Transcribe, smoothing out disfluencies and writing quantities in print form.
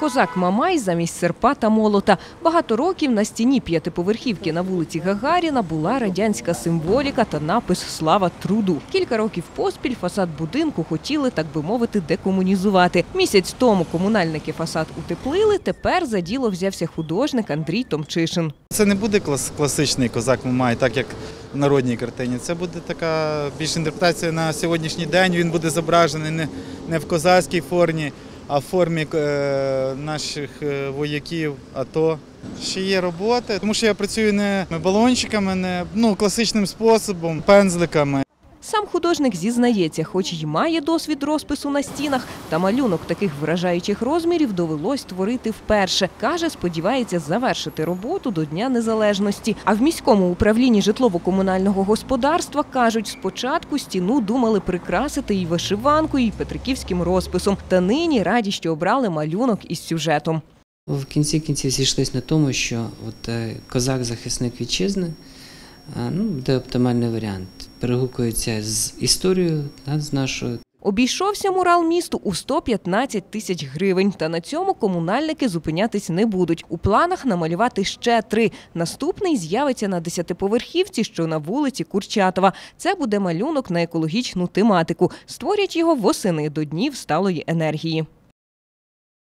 Козак Мамай замість серпа та молота. Багато років на стіні п'ятиповерхівки на вулиці Гагаріна була радянська символіка та напис «Слава труду». Кілька років поспіль фасад будинку хотіли, так би мовити, декомунізувати. Місяць тому комунальники фасад утеплили, тепер за діло взявся художник Андрій Томчишин. Це не буде класичний козак Мамай, так як в народній картині. Це буде така більш інтерпретація на сьогоднішній день. Він буде зображений не в козацькій формі, а в формі наших вояків АТО. Ще є роботи, тому що я працюю не балончиками, не класичним способом, пензликами. Сам художник зізнається, хоч й має досвід розпису на стінах, та малюнок таких вражаючих розмірів довелось творити вперше. Каже, сподівається завершити роботу до Дня Незалежності. А в міському управлінні житлово-комунального господарства кажуть, спочатку стіну думали прикрасити і вишиванкою, і петриківським розписом. Та нині раді, що обрали малюнок із сюжетом. В кінці кінців зійшлися на тому, що козак-захисник вітчизни буде оптимальний варіант. Перегукується з історією, з нашою. Обійшовся мурал місту у 115 тисяч гривень. Та на цьому комунальники зупинятись не будуть. У планах намалювати ще 3. Наступний з'явиться на 10-поверхівці, що на вулиці Курчатова. Це буде малюнок на екологічну тематику. Створять його восени до Днів сталої енергії.